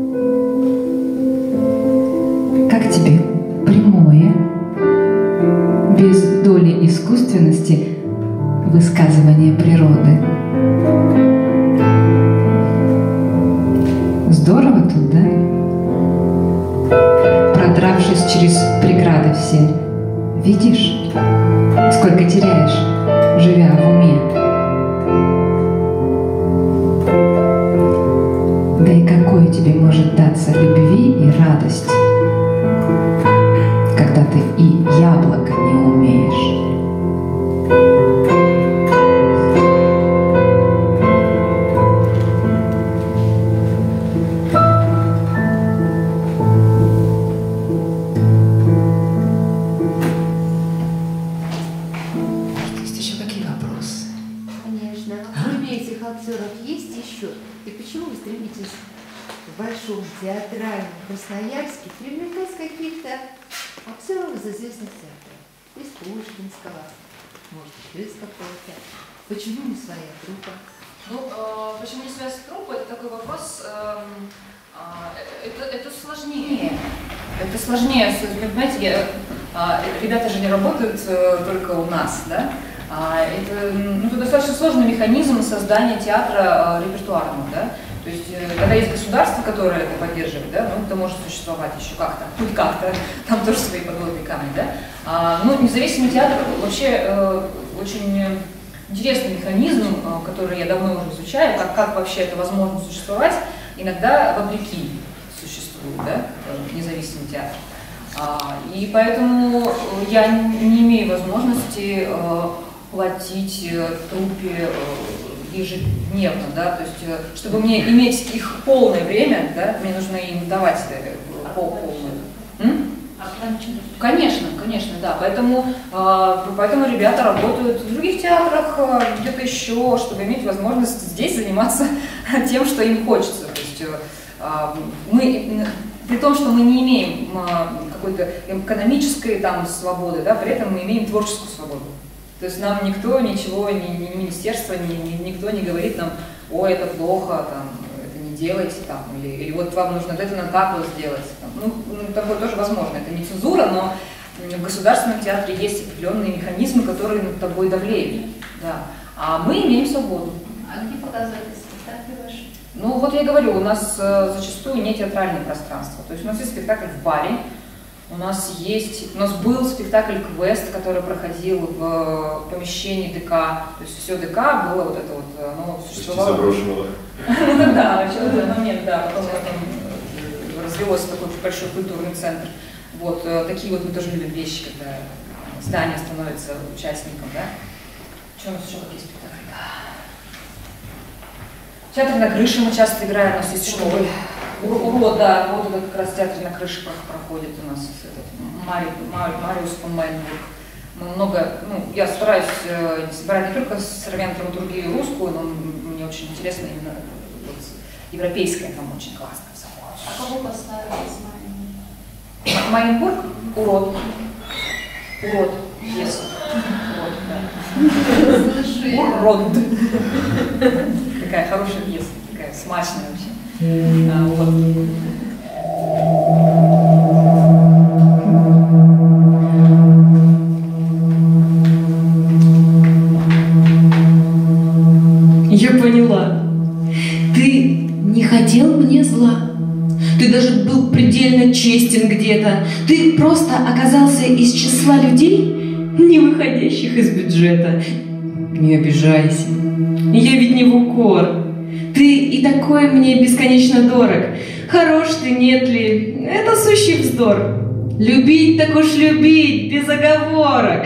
Здорово тут, да? Продравшись через преграды все, видишь, сколько теряешь, живя в уме. Да и какой тебе может даться любви и радость, когда ты и яблоко не умеешь? Есть еще какие вопросы? Конечно. Кроме этих актеров есть еще? И почему вы стремитесь в Большом театральном Красноярске привлекать каких-то актеров из известных театров? Из Пушкинского, может, еще из какого-то. Почему не своя труппа? Ну, почему не своя труппа, это такой вопрос, это сложнее. Это сложнее, понимаете, ребята же не работают только у нас, да? Это достаточно сложный механизм создания театра репертуарного, да? То есть, когда есть государство, которое это поддерживает, да, ну, это может существовать еще как-то, хоть как-то, там тоже свои подводные камни, да. Ну, независимый театр вообще очень интересный механизм, который я давно уже изучаю, как вообще это возможно существовать, иногда вопреки существует, да, независимый театр. И поэтому я не имею возможности платить труппе ежедневно, да, то есть, чтобы мне иметь их полное время, да, мне нужно им давать полное. Конечно, да, поэтому ребята работают в других театрах, где-то еще, чтобы иметь возможность здесь заниматься тем, что им хочется. То есть мы, при том, что мы не имеем какой-то экономической там свободы, да, при этом мы имеем творческую свободу. То есть нам никто ничего, ни министерство, никто не говорит нам: ой, это плохо, там, это не делайте, там, или вот вам нужно это на так вот сделать. Там. Ну, такое тоже возможно, это не цензура, но в государственном театре есть определенные механизмы, которые над тобой давлеют. Да. А мы имеем свободу. А где показывают спектакли ваши? Ну, вот я говорю, у нас зачастую не театральное пространство. То есть у нас есть спектакль в баре. У нас был спектакль «Квест», который проходил в помещении ДК. То есть все ДК было вот это вот, оно существовало. Почти заброшенного. Ну тогда, вообще в этот момент, да, потом развелось такой большой культурный центр. Вот такие вот мы тоже любим вещи, когда здание становится участником, да. Что у нас еще какие спектакли? Театр на крыше мы часто играем, у нас есть школы. Урод, да, вот это как раз театр на крыше проходит у нас, Мариус фон Майнбург. Мы много, ну, я стараюсь собирать не только современную драматургию русскую, но мне очень интересно именно вот, европейская, там очень классно. А кого поставили из Майнбург? Урод. Урод, yes. Урод, да. Урод. Такая хорошая пьеса, такая смачная вообще. Вот. Я поняла. Ты не хотел мне зла. Ты даже был предельно честен где-то. Ты просто оказался из числа людей, не выходящих из бюджета. Не обижайся. Я ведь не в укор. Ты и такой мне бесконечно дорог. Хорош ты, нет ли? Это сущий вздор. Любить так уж любить, без оговорок.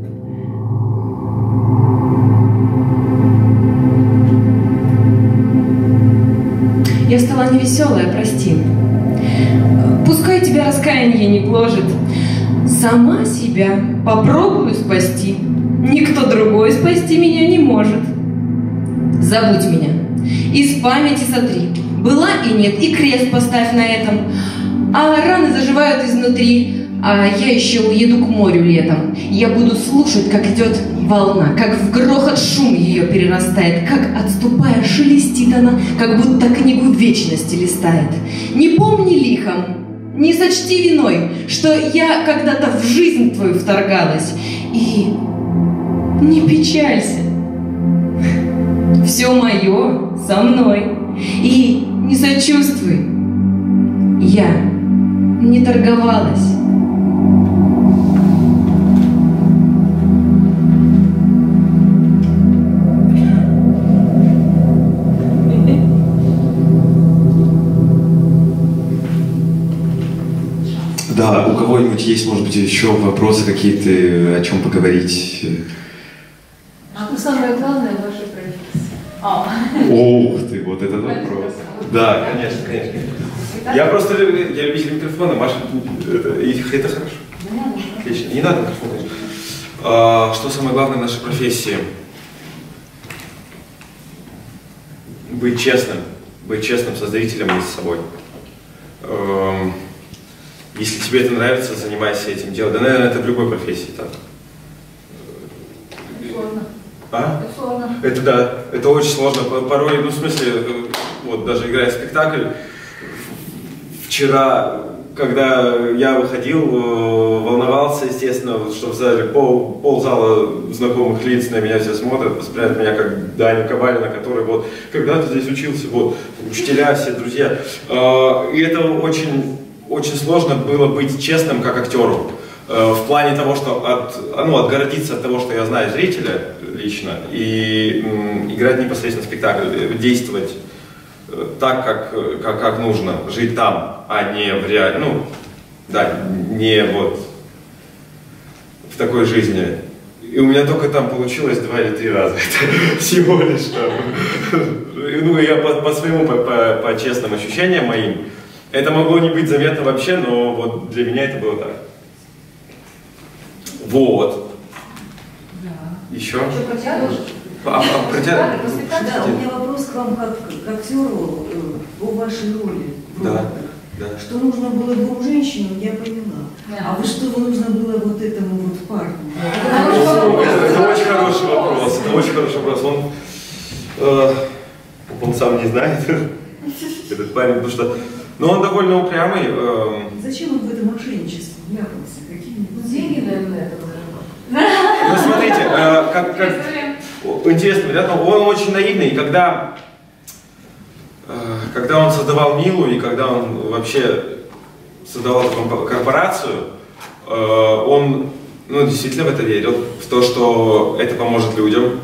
Я стала невеселая, прости. Пускай тебя раскаяние не гложет. Сама себя попробую спасти. Никто другой спасти меня не может. Забудь меня. Из памяти сотри. Была и нет, и крест поставь на этом. А раны заживают изнутри. А я еще уеду к морю летом. Я буду слушать, как идет волна, как в грохот шум ее перерастает, как, отступая, шелестит она, как будто книгу вечности листает. Не помни лихом, не сочти виной, что я когда-то в жизнь твою вторгалась. И не печалься. Все мое со мной. И не сочувствуй. Я не торговалась. Да, у кого-нибудь есть, может быть, еще вопросы какие-то, о чем поговорить? Что самое главное в вашей профессии? Ух ты, вот этот вопрос. Да, конечно, конечно. Я просто я любитель микрофона, Маша, это хорошо. Отлично, не надо микрофон, конечно. Что самое главное в нашей профессии? Быть честным со зрителем и с собой. Если тебе это нравится, занимайся этим делом. Да, наверное, это в любой профессии так. Сложно. А? Это сложно. Это да, это очень сложно. Порой, ну в смысле, вот даже играя в спектакль, вчера, когда я выходил, волновался, естественно, что в зале ползала знакомых лиц, на меня все смотрят, воспринимают меня как Даню Кабалина, который вот когда-то здесь учился, вот, учителя, все друзья. И это очень сложно было быть честным как актеру. В плане того, что отгородиться от того, что я знаю зрителя лично, и играть непосредственно спектакль, действовать так, как нужно, жить там, а не в реальном, не вот в такой жизни. И у меня только там получилось 2 или 3 раза, это всего лишь там. Ну, я по своему, по честным ощущениям моим, это могло не быть заметно вообще, но вот для меня это было так. Вот. Да. Еще? Что, про театр? Про театр? Да, у меня вопрос к вам как к актеру по вашей роли. Да. Что нужно было 2 женщинам, я поняла. А вот что нужно было вот этому вот парню? Это очень хороший вопрос. Это очень хороший вопрос. Он сам не знает, этот парень, потому что... Но он довольно упрямый. Зачем он в это мошенничество вляпался? Какие-нибудь Деньги, наверное, это было. Ну, смотрите, как интересно, ребята, он очень наивный, и когда он создавал Милу, и когда он вообще создавал эту корпорацию, он действительно в это верил, в то, что это поможет людям,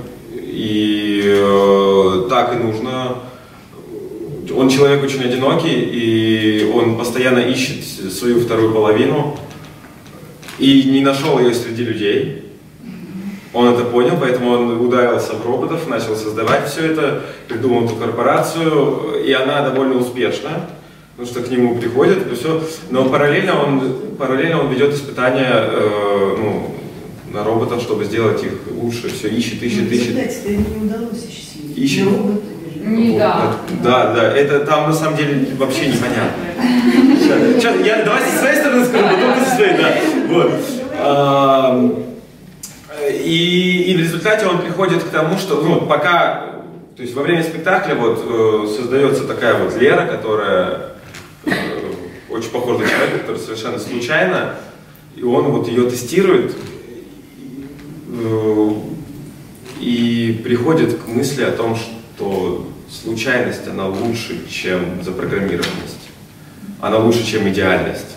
и так и нужно. Он человек очень одинокий, и он постоянно ищет свою вторую половину, и не нашел ее среди людей. Он это понял, поэтому он ударился в роботов, начал создавать все это, придумал эту корпорацию, и она довольно успешна, потому что к нему приходят, и все. Но параллельно он ведет испытания на роботов, чтобы сделать их лучше. Все ищет. В результате-то ему не удалось осуществить. Ищет. Да. Это там на самом деле вообще непонятно. Сейчас, давайте со своей стороны скажу, потом со своей, да. Вот. И в результате он приходит к тому, что, пока, то есть во время спектакля создается такая вот Лера, которая очень похожа на человека, который совершенно случайно, и он ее тестирует, и приходит к мысли о том, что случайность, она лучше, чем запрограммированность. Она лучше, чем идеальность.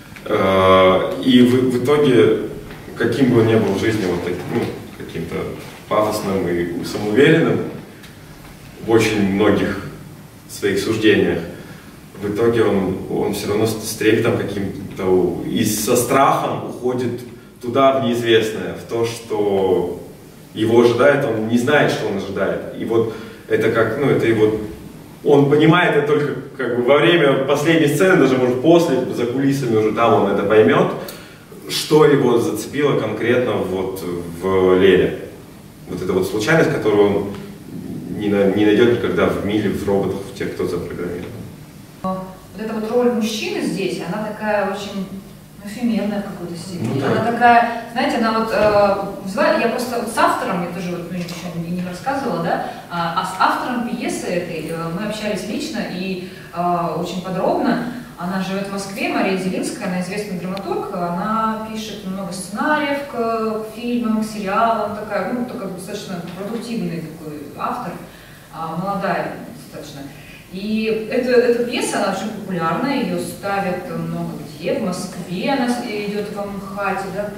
И в итоге, каким бы он ни был в жизни каким-то пафосным и самоуверенным в очень многих своих суждениях, в итоге он все равно с трепетом каким-то и со страхом уходит туда, в неизвестное, в то, что его ожидает, он не знает, что он ожидает. И вот это как, он понимает это только во время последней сцены, даже может после, за кулисами уже там он это поймет, что его зацепило конкретно в Лере. Вот эта вот случайность, которую он не найдет никогда в Миле, в роботах, в тех, кто запрограммирован. Вот эта вот роль мужчины здесь, она такая очень эфемерная в какой-то степени. Она такая, знаете, она я просто с автором, я тоже еще не рассказывала, да, а с автором пьесы этой мы общались лично и очень подробно. Она живет в Москве, Мария Зелинская, она известный драматург, она пишет много сценариев к фильмам, к сериалам, такая, достаточно продуктивный такой автор, молодая достаточно. И эта пьеса, она очень популярна, ее ставят много где, в Москве она идет в МХАТе, да,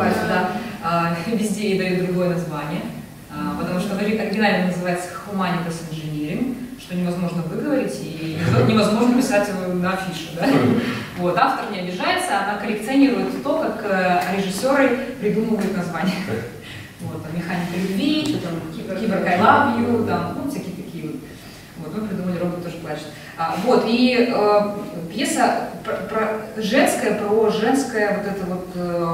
везде ей дают другое название, потому что в оригинале называется Humanitas Engineering, что невозможно выговорить и невозможно писать на афише, да? Вот, автор не обижается, она коллекционирует то, как режиссеры придумывают названия. Вот, там, «Механика любви», что там, «Киборг I love you», там, ну, всякие такие вот. Вот, мы придумали «Робот тоже плачет». Вот, и пьеса про женское вот это вот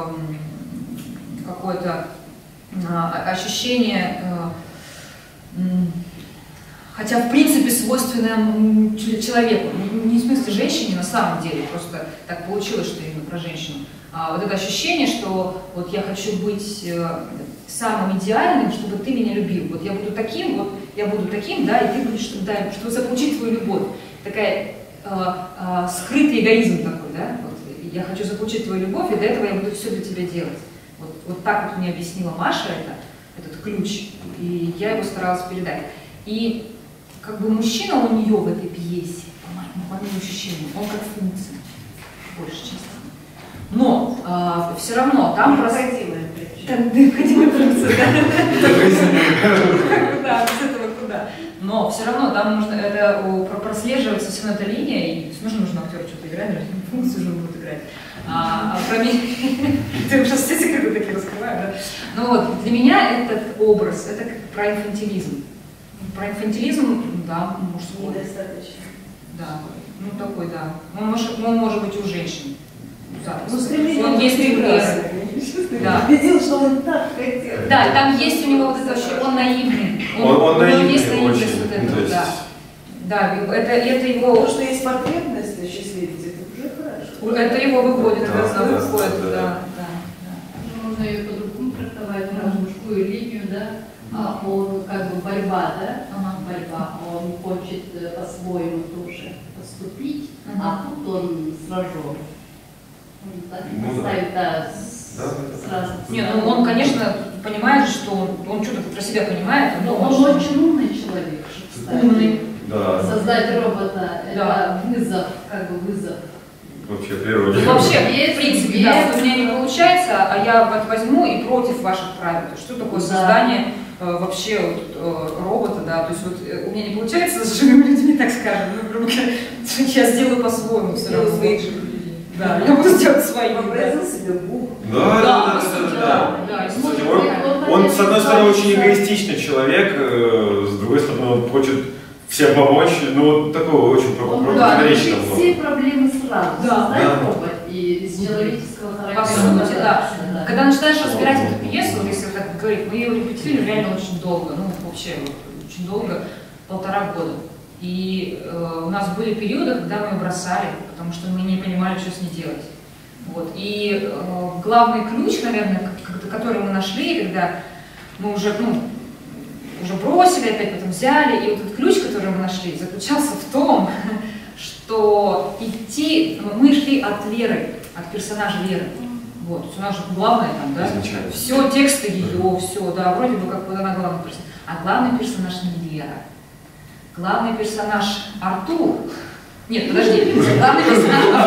какое-то ощущение, хотя в принципе свойственное человеку, не в смысле женщине на самом деле, просто так получилось, что именно про женщину. Вот это ощущение, что вот я хочу быть самым идеальным, чтобы ты меня любил. Вот я буду таким, да, и ты будешь, чтобы заполучить твою любовь. Такая скрытый эгоизм такой, да. Вот, я хочу заполучить твою любовь, и для этого я буду все для тебя делать. Вот так вот мне объяснила Маша этот ключ, и я его старалась передать. И как бы мужчина у нее в этой пьесе, по моему ощущению, он как функция, больше часто. Но все равно там необходимая функция, да, без этого куда. Но все равно там нужно прослеживается все равно эта линия, и нужно актеру что-то играть, функцию уже будут играть. Ты уже все секреты такие раскрываешь, да? Ну вот, для меня этот образ, это про инфантилизм. Про инфантилизм, да, мужской. Недостаточно. Да, ну такой, да. Он может быть у женщин. Ну, стремление он есть прекрасное. Да. Видел, что он так хотел. Да, там есть у него вот это вообще, он наивный. Он наивный есть наивность очень. вот этого, есть... да. Да, это его... То, что есть потребность осчастливить, это уже хорошо. Это его выводит, да, да. Можно ее по-другому трактовать, на мужскую линию, да? Он как бы борьба, да? Борьба. Он хочет по-своему тоже поступить, а тут он сражен. Он так ставит, сразу. Нет, ну он, конечно, понимает, что он что-то про себя понимает. Но он очень умный человек, кстати. Умный. Да. Создать робота, это вызов, как бы вызов. Вообще природе. Вообще, в принципе, да, вот у меня не получается, а я вот возьму и против ваших правил. То есть, что такое создание вообще робота, да, то есть вот у меня не получается с живыми людьми, так скажем, я сделаю по-своему все равно. Своих же людей. Да, я буду делать свои. Вообразил себе Бог. Да. Он, с одной стороны, очень эгоистичный человек, с другой стороны, он хочет всем помочь, ну вот такого очень противоречного. Все проблемы сразу. Да. Создать робот и из человеческого характера. По сути, да. Когда начинаешь разбирать эту пьесу, вот если так говорить, мы ее репетировали реально очень долго, ну вообще очень долго, 1,5 года. И у нас были периоды, когда мы ее бросали, потому что мы не понимали, что с ней делать. Вот. И главный ключ, наверное, который мы нашли, когда мы уже бросили, опять потом взяли, и вот этот ключ, который мы нашли, заключался в том, что мы шли от Леры, от персонажа Леры. Вот, у нас же главное там, да, все, тексты ее, все, да, вроде бы как бы она главный персонаж. А главный персонаж не Лера. Главный персонаж Артур. Нет, подожди. Главный персонаж Артур.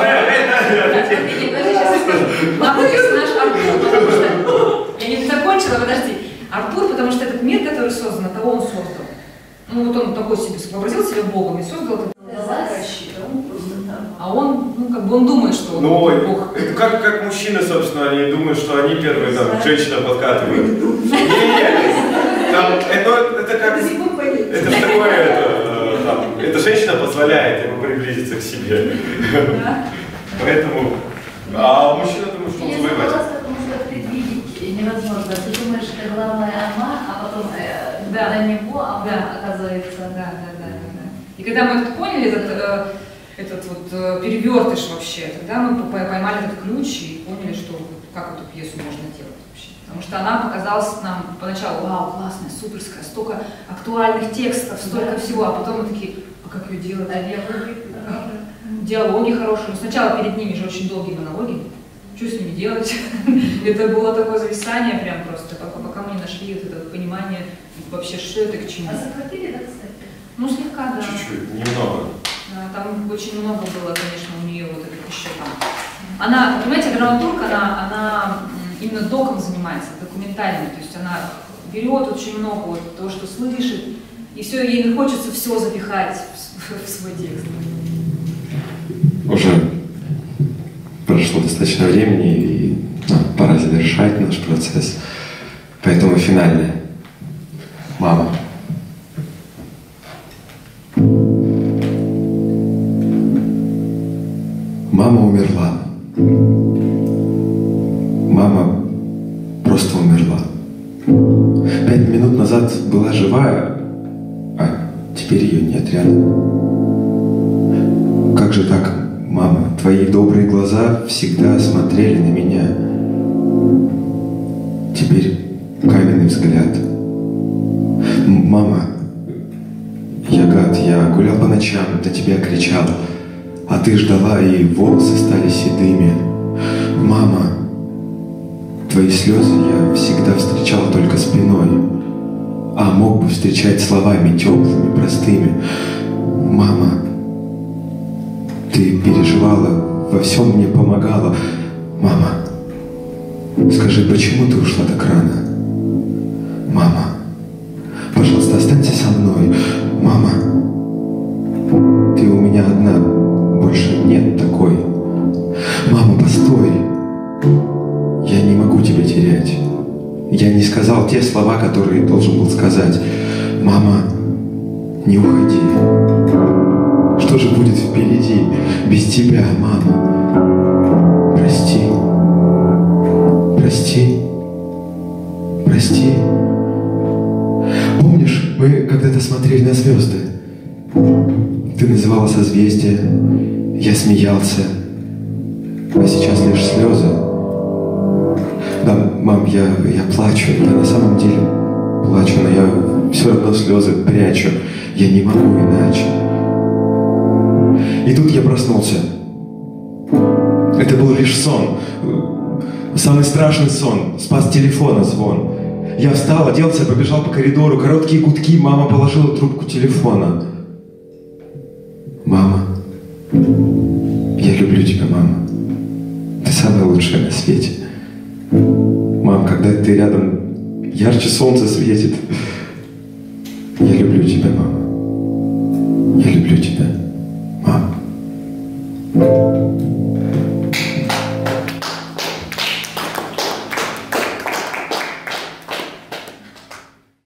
Главный персонаж Артур, потому что... Я не закончила, подожди. Артур, потому что этот мир, который создан, это он создал. Ну вот он такой себе вообразил себя Богом и создал этот... А он, ну как бы он думает, что он Бог. Это как мужчины, собственно, они думают, что они первые, там, женщина подкатывает. Это как... Это такое, эта женщина позволяет ему приблизиться к себе. Поэтому... А мужчина думает, что он завоеватель. Потому что предвидеть невозможно. Ты думаешь, что главная она, а потом на него, а он оказывается... Да. И когда мы это поняли, этот вот перевертыш вообще, тогда мы поймали этот ключ и поняли, что как эту пьесу можно делать вообще. Потому что она показалась нам поначалу, вау, классная, суперская, столько актуальных текстов, столько всего, а потом мы такие, а как ее делать? Диалоги хорошие. Сначала перед ними же очень долгие монологи. Что с ними делать? Это было такое зависание прям просто, пока мы не нашли вот это понимание вообще, что это к чему. А захватили, да, кстати? Ну, слегка, да. Чуть-чуть, немного. Да, там очень много было, конечно, у нее вот этих еще там. Она, понимаете, драматург, она именно доком занимается, документальной, то есть она берет очень много вот того, что слышит, и все, ей хочется все запихать в свой текст. Уже прошло достаточно времени, и пора завершать наш процесс. Поэтому финальное. Мама. Мама умерла. Мама просто умерла. 5 минут назад была живая, а теперь ее нет рядом. Как же так, мама? Твои добрые глаза всегда смотрели на меня. Теперь каменный взгляд. Мама, я гад, я гулял по ночам, до тебя кричал, а ты ждала, и волосы стали седыми. Мама, твои слезы я всегда встречал только спиной, а мог бы встречать словами теплыми, простыми. Мама, ты переживала, во всем мне помогала. Мама, скажи, почему ты ушла так рано? Мама, пожалуйста, останься со мной. Мама, ты у меня одна, больше нет такой. Мама, постой, я не могу тебя терять. Я не сказал те слова, которые должен был сказать. Мама, не уходи. Что же будет впереди без тебя, мама? Прости. Прости. Прости. Помнишь, мы когда-то смотрели на звезды? Ты называла созвездия, я смеялся, а сейчас лишь слезы. Да, мам, я плачу, я на самом деле плачу, но я все равно слезы прячу. Я не могу иначе. И тут я проснулся. Это был лишь сон. Самый страшный сон. Спас телефона звон. Я встал, оделся, побежал по коридору. Короткие гудки, мама положила трубку телефона. Мама, я люблю тебя, мама. Ты самая лучшая на свете. Мам, когда ты рядом, ярче солнце светит. Я люблю тебя, мама. Я люблю тебя, мама.